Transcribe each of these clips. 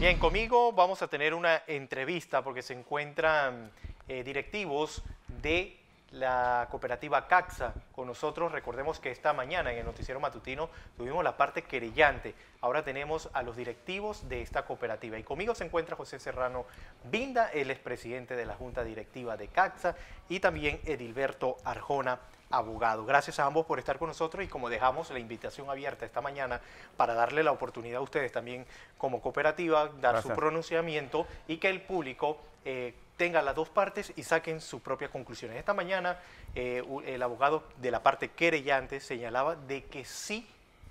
Bien, conmigo vamos a tener una entrevista porque se encuentran directivos de la cooperativa CAXA con nosotros. Recordemos que esta mañana en el noticiero matutino tuvimos la parte querellante. Ahora tenemos a los directivos de esta cooperativa. Y conmigo se encuentra José Serrano Binda, él es presidente de la Junta Directiva de CAXA, y también Edilberto Arjona, abogado. Gracias a ambos por estar con nosotros, y como dejamos la invitación abierta esta mañana para darle la oportunidad a ustedes también como cooperativa, dar su pronunciamiento y que el público tenga las dos partes y saquen sus propias conclusiones. Esta mañana el abogado de la parte querellante señalaba de que sí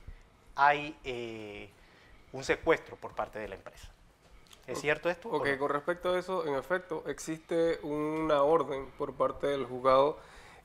hay un secuestro por parte de la empresa. ¿Es cierto esto? Ok, con respecto a eso, en efecto, existe una orden por parte del juzgado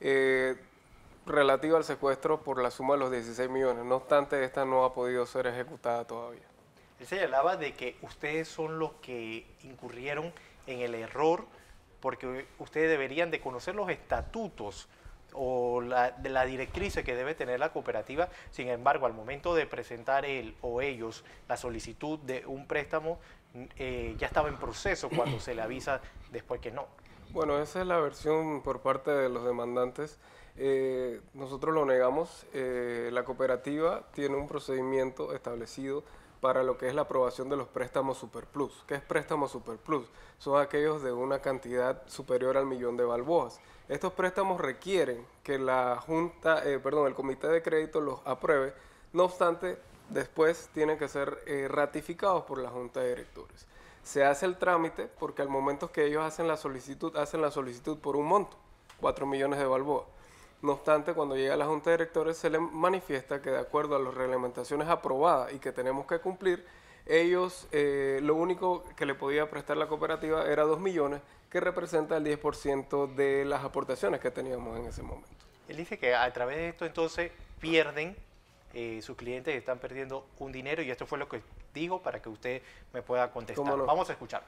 relativa al secuestro por la suma de los 16 millones. No obstante, esta no ha podido ser ejecutada todavía. Él señalaba de que ustedes son los que incurrieron en el error porque ustedes deberían de conocer los estatutos o de la directriz que debe tener la cooperativa. Sin embargo, al momento de presentar él o ellos la solicitud de un préstamo, ya estaba en proceso cuando se le avisa después que no. Bueno, esa es la versión por parte de los demandantes. Nosotros lo negamos. La cooperativa tiene un procedimiento establecido para lo que es la aprobación de los préstamos Superplus. ¿Qué es préstamo Superplus? Son aquellos de una cantidad superior al 1.000.000 de balboas. Estos préstamos requieren que la el comité de crédito los apruebe. No obstante, después tienen que ser ratificados por la junta de directores. Se hace el trámite porque al momento que ellos hacen la solicitud por un monto, 4 millones de balboas. No obstante, cuando llega a la junta de directores se les manifiesta que de acuerdo a las reglamentaciones aprobadas y que tenemos que cumplir, ellos lo único que le podía prestar la cooperativa era 2 millones, que representa el 10% de las aportaciones que teníamos en ese momento. Él dice que a través de esto entonces pierden, sus clientes están perdiendo un dinero, y esto fue lo que dijo para que usted me pueda contestar. ¿Cómo no? Vamos a escuchar.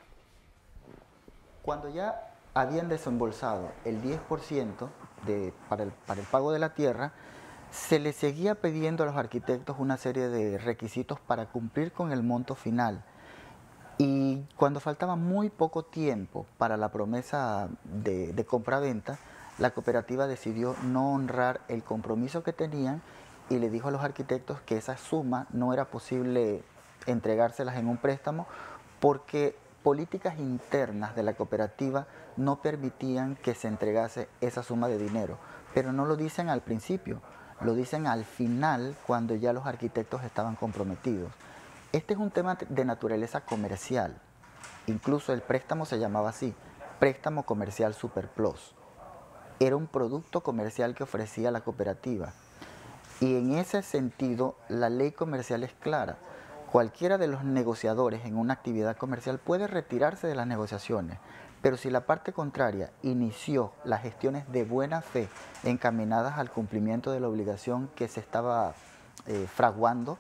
Cuando ya habían desembolsado el 10% para el pago de la tierra, se les seguía pidiendo a los arquitectos una serie de requisitos para cumplir con el monto final. Y cuando faltaba muy poco tiempo para la promesa de compra-venta, la cooperativa decidió no honrar el compromiso que tenían y le dijo a los arquitectos que esa suma no era posible entregárselas en un préstamo porque políticas internas de la cooperativa no permitían que se entregase esa suma de dinero. Pero no lo dicen al principio, lo dicen al final cuando ya los arquitectos estaban comprometidos. Este es un tema de naturaleza comercial. Incluso el préstamo se llamaba así, préstamo comercial Superplus. Era un producto comercial que ofrecía la cooperativa. Y en ese sentido, la ley comercial es clara. Cualquiera de los negociadores en una actividad comercial puede retirarse de las negociaciones, pero si la parte contraria inició las gestiones de buena fe encaminadas al cumplimiento de la obligación que se estaba fraguando,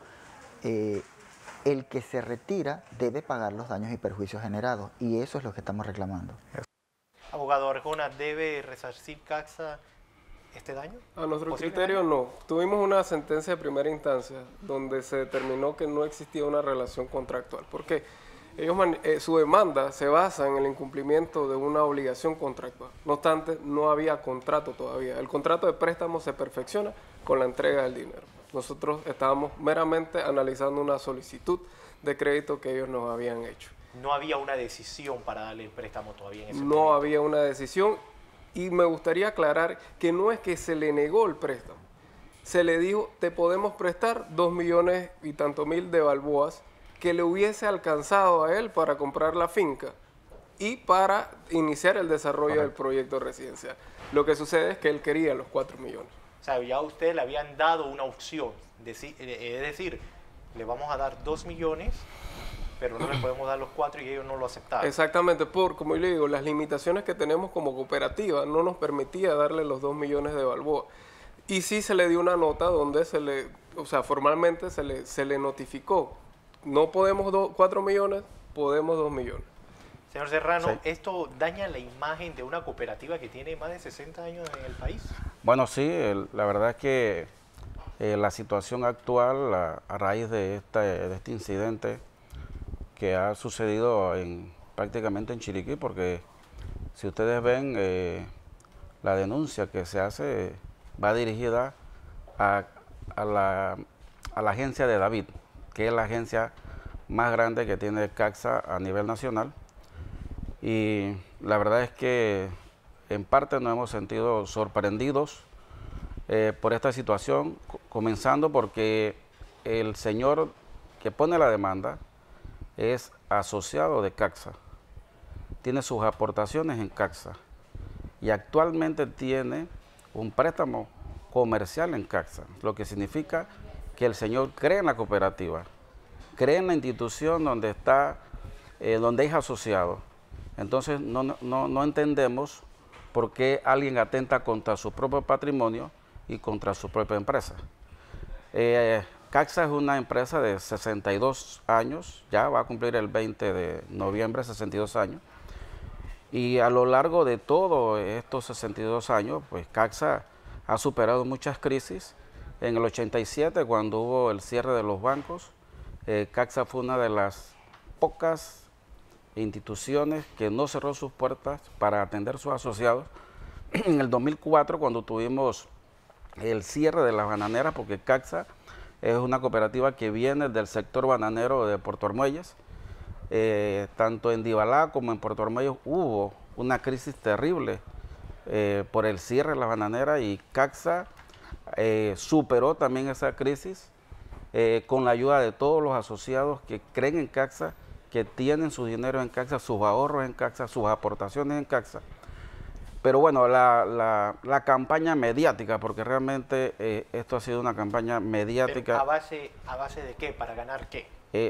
el que se retira debe pagar los daños y perjuicios generados, y eso es lo que estamos reclamando. Abogado Arjona, ¿debe resarcir CAXA este daño? A nuestro criterio no. Tuvimos una sentencia de primera instancia donde se determinó que no existía una relación contractual. Porque ellos su demanda se basa en el incumplimiento de una obligación contractual. No obstante, no había contrato todavía. El contrato de préstamo se perfecciona con la entrega del dinero. Nosotros estábamos meramente analizando una solicitud de crédito que ellos nos habían hecho. No había una decisión para darle el préstamo todavía en ese momento. No había una decisión. Y me gustaría aclarar que no es que se le negó el préstamo. Se le dijo, te podemos prestar 2 millones y tanto mil de balboas que le hubiese alcanzado a él para comprar la finca y para iniciar el desarrollo del proyecto residencial. Lo que sucede es que él quería los 4 millones. O sea, ya a usted le habían dado una opción, es decir, le vamos a dar 2 millones, pero no le podemos dar los 4 y ellos no lo aceptaron. Exactamente, como yo le digo, las limitaciones que tenemos como cooperativa no nos permitía darle los 2 millones de balboa. Y sí se le dio una nota donde formalmente se le notificó, no podemos 4 millones, podemos 2 millones. Señor Serrano, sí. ¿Esto daña la imagen de una cooperativa que tiene más de 60 años en el país? Bueno, sí, la verdad es que la situación actual, a raíz de este incidente, que ha sucedido prácticamente en Chiriquí, porque si ustedes ven la denuncia que se hace va dirigida a la agencia de David, que es la agencia más grande que tiene CACSA a nivel nacional, y la verdad es que en parte nos hemos sentido sorprendidos por esta situación, comenzando porque el señor que pone la demanda es asociado de CACSA, tiene sus aportaciones en CACSA y actualmente tiene un préstamo comercial en CACSA, lo que significa que el señor cree en la cooperativa, cree en la institución donde está, donde es asociado. Entonces no entendemos por qué alguien atenta contra su propio patrimonio y contra su propia empresa. CACSA es una empresa de 62 años, ya va a cumplir el 20 de noviembre 62 años, y a lo largo de todos estos 62 años, pues CACSA ha superado muchas crisis. En el 87, cuando hubo el cierre de los bancos, CACSA fue una de las pocas instituciones que no cerró sus puertas para atender a sus asociados. En el 2004, cuando tuvimos el cierre de las bananeras, porque CACSA es una cooperativa que viene del sector bananero de Puerto Armuelles, tanto en Dibalá como en Puerto Armuelles hubo una crisis terrible por el cierre de las bananeras, y CACSA superó también esa crisis con la ayuda de todos los asociados que creen en CACSA, que tienen su dinero en CACSA, sus ahorros en CACSA, sus aportaciones en CACSA. Pero bueno, la campaña mediática, porque realmente esto ha sido una campaña mediática. ¿Pero a base de qué? ¿Para ganar qué?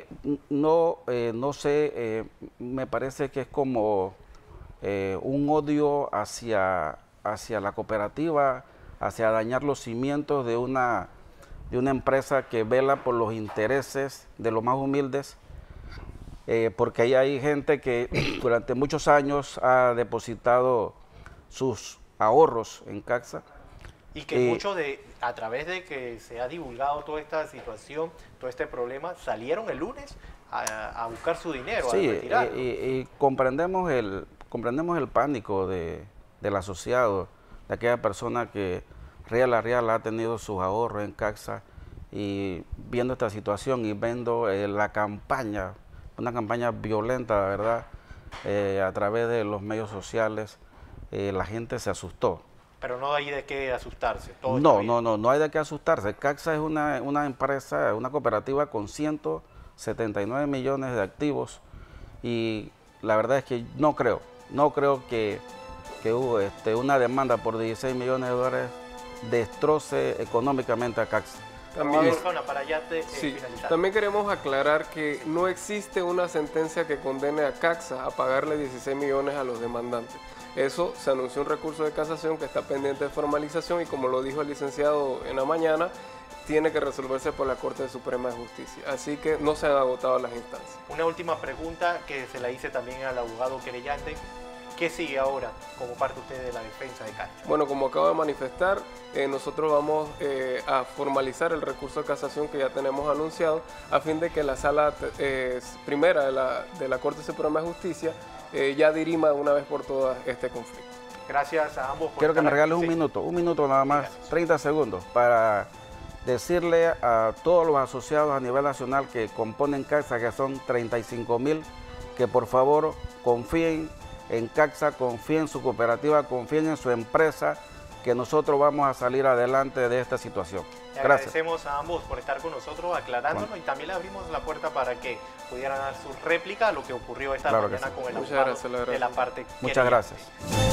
No sé, me parece que es como un odio hacia la cooperativa, hacia dañar los cimientos de una empresa que vela por los intereses de los más humildes, porque ahí hay gente que durante muchos años ha depositado sus ahorros en CACSA. Y que muchos a través de que se ha divulgado toda esta situación, todo este problema, salieron el lunes a buscar su dinero, sí, a retirarlo. Y comprendemos el pánico del asociado, de aquella persona que real ha tenido sus ahorros en CACSA, y viendo esta situación y viendo la campaña, una campaña violenta, la verdad, a través de los medios sociales, la gente se asustó. Pero no hay de qué asustarse. No hay de qué asustarse. CACSA es una empresa, una cooperativa con 179 millones de activos, y la verdad es que no creo que hubo una demanda por 16 millones de dólares destroce económicamente a CACSA. También queremos aclarar que no existe una sentencia que condene a CACSA a pagarle 16 millones a los demandantes. Eso se anunció un recurso de casación que está pendiente de formalización, y como lo dijo el licenciado en la mañana, tiene que resolverse por la Corte Suprema de Justicia. Así que no se han agotado las instancias. Una última pregunta que se la hice también al abogado querellante. ¿Qué sigue ahora como parte usted de la defensa de CACSA? Bueno, como acabo de manifestar, nosotros vamos a formalizar el recurso de casación que ya tenemos anunciado, a fin de que la sala primera de la Corte Suprema de Justicia ya dirima de una vez por todas este conflicto. Gracias a ambos por Quiero que me regales sí. un minuto nada más, 30 segundos, para decirle a todos los asociados a nivel nacional que componen CACSA, que son 35,000, que por favor confíen en CACSA, confíen en su cooperativa, confíen en su empresa, que nosotros vamos a salir adelante de esta situación. Le Gracias. agradecemos a ambos por estar con nosotros aclarándonos, y también le abrimos la puerta para que pudieran dar su réplica a lo que ocurrió esta mañana con el abogado de la parte. Muchas gracias.